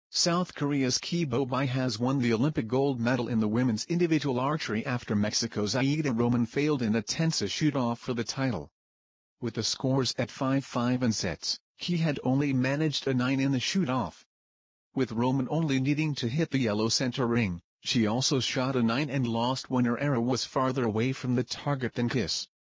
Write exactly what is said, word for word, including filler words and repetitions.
South Korea's Ki Bo-bai has won the Olympic gold medal in the women's individual archery after Mexico's Aida Roman failed in a tense shoot-off for the title. With the scores at five five in sets, Ki had only managed a nine in the shoot-off. With Roman only needing to hit the yellow center ring, she also shot a nine and lost when her arrow was farther away from the target than Kiss.